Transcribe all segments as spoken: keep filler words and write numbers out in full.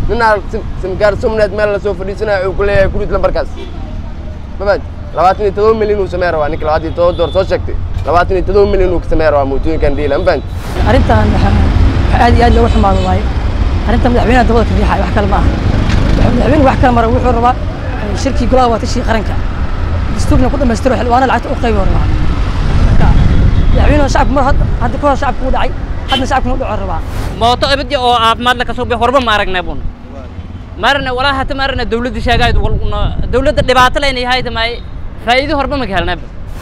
ننا سمكار سمنة مال سوف ديسنا وكله كروت لمبركاس ما بعد لواتني تدوم مليون وسمير وانك لواتني تدور دور توشكتي لواتني تدوم مليون وسمير وموتين كان ديلا ما بعد أرنتان هذه هذه لو حمار الله أرنتان مدعوين دولة الريحة وحكى الماء مدعوين وحكى المرة وحرة شركة قلاوة تشي قرنكا دستورنا كله مستروح وانا لعت أخي ورا مدعوين شعب مرة هذا كل شعب كله داعي هذا شعب كله داعي ربع موضوع إبدي أو عبمات لك سوبي هربا ما رجنا بون مرنا ولا حتى مرنا الدولة دي شجاعة الدولة اللي بعتلها إن هاي تماي فايدة هربا ما كهلنا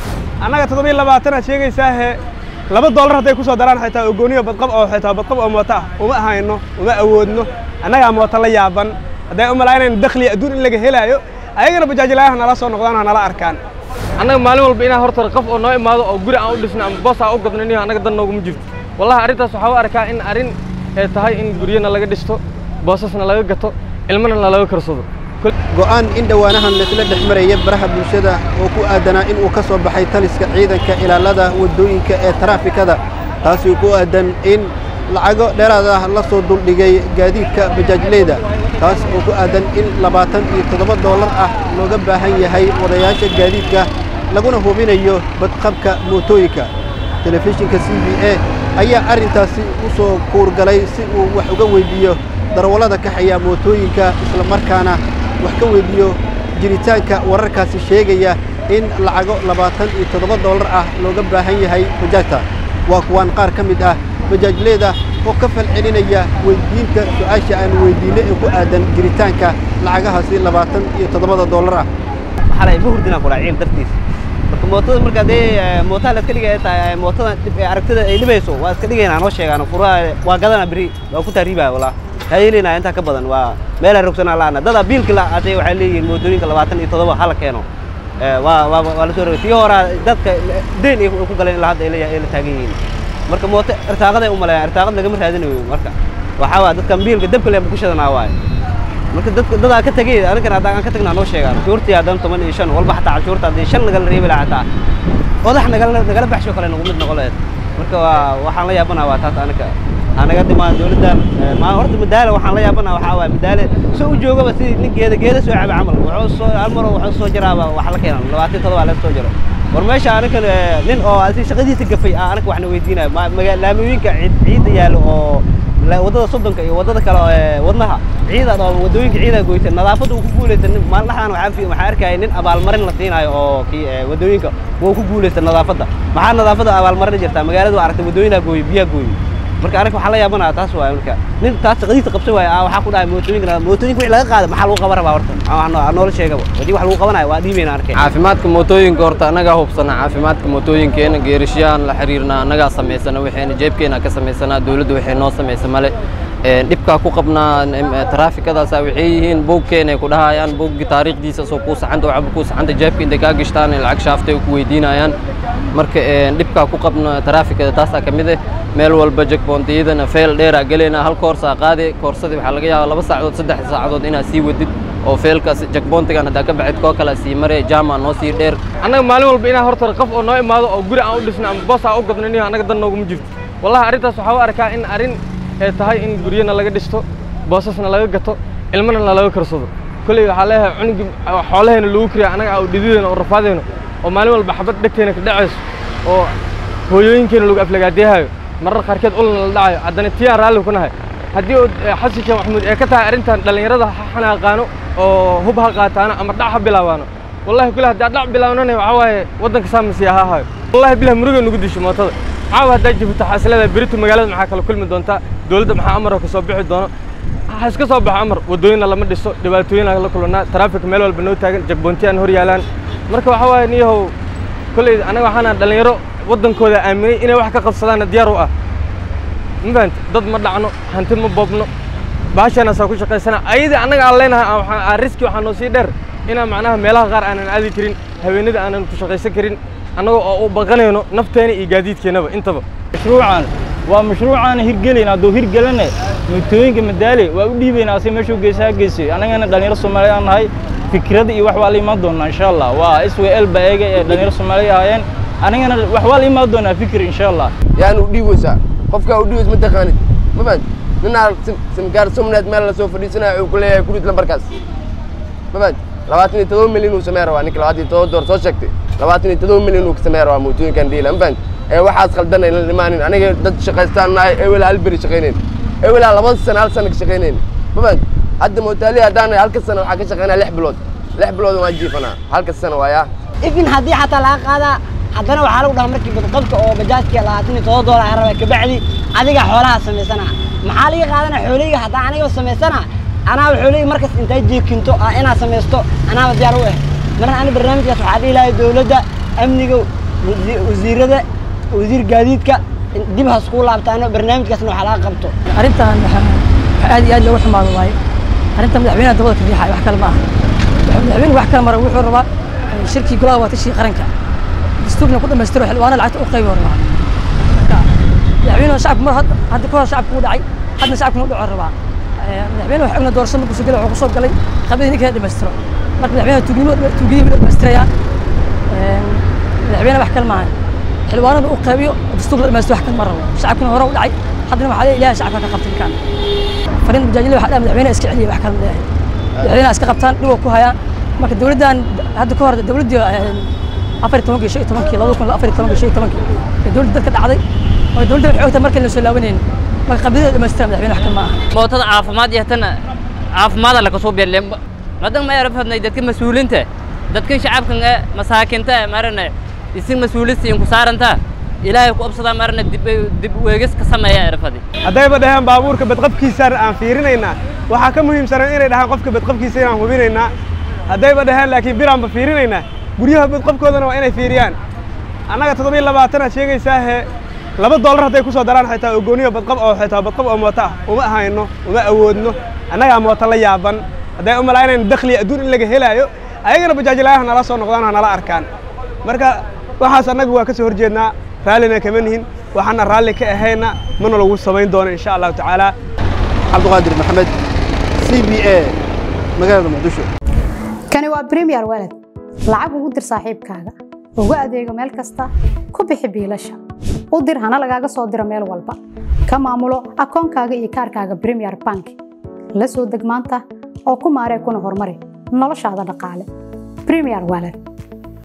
أنا كتبي اللي بعتنا شيء ساه لما الدولار هتاي كوسا دران حتى أقولني بتقب أو حتى بتقب أو متاع وما هاينه وما أودنه أنا يا مطلع يابن هذا أم العين دخلي أدور اللي جهلا يو أيقنا بجاج الله أنا لا صون نقدان أنا لا أركان أنا معلوم بينا هرتر قف أو نوع ما أو جري أو دسنا بس أو قدرني أنا قدر نقوم جفت والله أريد أصحاب أركان إن أرين تهاي إن جرينا لقى دشتو باسسنا لقى جتو علمنا لقى كرصدو go'aan in dhawaanahan la isla dhexmarayay baraha bulshada oo ku aadanaa in uu ka soo baxay taliska ciidanka ilaalada wadooyinka ee taraafikada taasi ku aadan in lacago dheeraad ah la soo duldhigay gaadiidka bajaajleyda taas oo ku aadan in labaatan iyo toddoba dollar ah looga baahan yahay wadayaasha gaadiidka laguna hubinayo badqabka mootooyinka telefishinka C B A ayaa arintaasi u soo kuurgalay si uu wax uga weydiiyo darawalada ka xaya mootooyinka isla markaana wax ka weydiiyo jiritaanka wararkaasi sheegaya in lacago labaatan iyo toddoba dollar ah looga baahan yahay bajaajta waa kuwan qaar ka mid ah bajaajleyda oo ka falcelinaya weydiinta su'aasha aan weydiinay ee ku aadan jiritaanka lacagahaasi labaatan iyo toddoba dollar ah waxa la buhurdina ku raacin dartiis marka mootada marka ay mootada la kaliya tahay mootada aragtida ay dhibayso waa iska dhigayna anoo sheegaan furaa waa gadana bari waa ku taariibaa wala hayleena inta ka badan waa meel ay rogsanaa laana dada biilka la aday waxa leeyihiin mootooyinka labaatan iyo toddoba hal keeno ee waa waa la soo rogtay hore dadka deen ay ku galeen la hadda ay la taagan yihiin marka mooto irtaaqada u maleeyay irtaaqad laga maraadinayo marka waxa waa dadka biilka dabka leeyahay ku shadana waay marka dadka dada ka tagay aniga aan ka tagnaa noo sheegaan shurtii adan toban iyo shan walba xataa shurta aday shan laga reebay lacagta wadax naga naga baxsho kale nagu mid noqoleed marka waxaan la yaabanaa waa taas aniga anaga dimaan dawladda ma horta madaala waxaan la yaabanaa waxa waa madaala soo u joogaba si nin geeda geeda soo cab amal wuxuu soo almaro wuxuu soo jiraaba wax la keenan labaatan iyo toddoba la soo jiro war meesha aniga nin oo asi shaqadiisa gafay aniga waxna weydiinaa magaalooyinka ciid yaalo oo wadada soddonka iyo wadada kale ee wadnaha ciida oo wadooyinka ciida gooytay nadaafadu ku guuleysay maalmahan waxaan fi waxa arkay nin abaalmarin la siinayo oo kii wadooyinka uu ku guuleysay nadaafada maxaa nadaafada abaalmarin jirta magaaladu aragtay wadooyinka gooy biya gooy marka aniga waxa la yaabanaa taas waa marka nin taas qadiis qabsan waay waxa ku dhaay mootooyinka mootooyinka wixii laga qaado maxaa lagu qaban rabaa horta aan nool sheegaba wadii wax lagu qabanayo waa dhiibayna arkay caafimaadka mootooyinka horta anaga hubsana caafimaadka mootooyinkeena geerishyaan la xiriirna anaga sameysana waxayna jeebkeena ka sameysana dawladdu waxay noo sameysay male ee dhibka ku qabnaa taraafikadaas waxay yihiin buugkeena ku dhahayaan buugga taariikhdiisa soo ku saxanta oo ku saxanta jeebka inta ka gishtaan lacag shaaftay ku weydiinayaan marka ee dhibka ku qabnaa taraafikada taas ka mid ah meel walba checkpointiyadana feel dheer ah galeena hal koorsa qaade koorsada waxa laga yaabaa laba saacadood saddex saacadood inaad sii wadid oo feelkaas checkpointigan hada ka bacid koo kala sii maray jaama noo sii dheer anaga maalin walba inaa horta qaf oo noo imaado oo guri aan u dhisna ama boos aan u gadnay anaga dan noogu jirto wallahi arintaas waxa arkaa in arin ay tahay in guriyana laga dhisto boosasna laga gato ilmana laga karsado kulli waxa leeyahay cunug xoolaheena lagu kiriyo anaga oo dhidideena oo rafaadeyno oo maalin walba xabad dhagteena ka dhacayso oo hooyooyinkeena lagu aflagaadeehayo marar qaarkeed ulna la dhacayo haddana tiyaan raalli ku nahay haddii xasan sheekh maxamuud ee ka tahay arrintan dhalinyarada xanaaqaano oo hub ha qaataano ama dhac ha bilaabaano wallahi kulli haddii dhac bilaabnana waxa waaye waddanka saamisi ahahayo wallahi bilah muruga nugu disho mootada caawa haddaa jibto xasilada beritu magaalada maxaa kala kulmi doontaa dawladda maxaa amar ka soo bixi doono ha iska soo baxo amar wadooyina lama dhiso dhibaatooyin la kulannaa taraafik meel walba noo taagan jagboontiyan hor yaalaan marka waxa waaye niyahow kulli anaga waxaana dhalinyaro waddankooda aaminay inay wax ka qabsadaan diyaar u ah mabant dad ma dhacno hanti ma boobno baashana saa ku shaqaysana ayada anaga aan leenahay waxaan riski waxaan noo sii dheer inaan macnaha meelaha qaar aanan aadi karin haweenada aanan ku shaqaysan karin annaga oo u baqanayno nafteena iyo gaadiidkeenaba intaba mashruucan waa mashruucan hirgelin hadduu hirgelane mootooyinka madaale waa u dhiibaynaa si meeshuu geesaa geesay anagana dhalinyaro Soomaaliyeed aan nahay fikrada iyo wax waa la imaan doonaa insha Allah waa S W L baaga ee dhalinyaro Soomaaliyeed ahaayeen anagana wax waa la imaan doonaa fikir insha Allah yaanu dhiibeysa qofka u dhiibeysa ma taqaanid ma baan ninaa simkaar sumneed meel lasoo fadhiisanaya wuxuu ku leeyahay kurid lambarkaas ma fahanti labaatan iyo todoba milyan uu samee rabaa ninka labaatan iyo todoba door soo sheegtay labaatan iyo todoba milyan uu ka samee rabaa mootooyinkan dhiila ma fahanti ee waxaas khaldan aynan imaanin aniga dad shaqaystaan nahay ewelaa hal beri shaqaynayn ewelaa laba sano hal sano ka shaqaynayn ma fahanti hadda mootaali haddaan halka sano waxaa ka shaqaynaa lix bilood lix bilood waa jiifanaa halka sano waayaa ifin haddii xataa laga qaadaa haddana waxaa lagu dhahaa markii badqabka oo bajaajka labaatan iyo todoba doolar aan rabaa kabacdi adiga xoolaha samaysana maxaa laga qaadana xooleyga haddaan aniga samaysana anaa xooleyga markas intay jeekinto ah inaa samaysto anaa diyaar u ah marna ani barnaamijkaas waxaa dhihi lahay dowladda amniga wasiirada wasiir gaadiidka dib ha isku laabtaano barnaamijkaasna waxaa laga qabto arrintan waxaa aad iyo aad looga xumaado waaye arrintan madaxweynaha dabada ka riixaya wax kale ma aha madaxweynuhu wax kale mara wuxuu rabaa shirkii golaha waa tashii qaranka dastuurna ku dhamaystiro xildhibaanada lacagta u qaybi rabaa marka madaxweynuhu shacabku mar hadda ka hor shacabku u dhacay hadna shacabkuna u dhaco rabaa madaxweynuhu wax ogna doorasho markuu soo galay wuxuu kusoo galay qabadii ninka dhamaystiro marka madaxweynaha tuugiimo tuugiimo la dhamaystiraya madaxweynaha wax kale maaha xildhibaanada u qaybiyo dastuur la dhamaystiro wax kale ma rabo shacabkuna hore u dhacay haddana waxaa leeyahay ilaahay shacabka ka qabtay kan fariin mujaajilada waxaa dhahay madaxweynaha iska celiya wax kale leeyahay madaxweynaha iska qabtaan dhib ku hayaan marka dawladdan hadda ka hor dawladdii afar iyo tobankii shan iyo tobankii labada kun afar iyo tobankii shan iyo tobankii dawladda dadka dhacday oo dawladda waxay ogtahay markii la soo laabanayeen marka qabdida dhamaystiraan madaxweyne wax kale ma aha mootada caafimaad iyo tan caafimaad la kasoo beerleen madan ma yaraf hadnay dadka mas'uulinta dadka shacabka masaakinta marna isin mas'uuliyiin ku saaranta ilaahay ku absada marna dib dib weegis ka sameeyaa yarafadi haddayba dhahaan baabuurka badqabkiisa aan fiirinaynaa waxaa ka muhiimsan inay dhahaan qofka badqabkiisa inaan hubinaynaa haddayba dhahaan laakiin biraanba fiirinaynaa guryaha badqabkoodana waa inay fiiriyaan annaga toddoba iyo labaatan aad sheegaysaa he laba doolar hadday ku soo daraan xitaa ogooniyo badqab oo xitaa badqab oo mooto ah uma ahayno uma awoodno annagaa mooto la yaaban hadday u malaynayno dakhli adduun in laga helaayo ayagana bajaajilayaha nala soo noqdaan oo nala arkaan marka waxaas annagu waa ka soo horjeednaa raallina kama nihin waxaana raalli ka ahayna mana lagu samayn doono insha allahu tacaala cabdiqaadir maxamed c b a magaalada muqdisho kani waa premier walad lacag ugu dir saaxiibkaaga ugu adeego meel kasta ku bixi biilasha u dir hana lagaaga soo diro meel walba ka maamulo akoonkaaga iyo kaarkaaga premier bank la soo deg maanta oo ku maaree kuna horumari noloshaada dhaqaale premier walad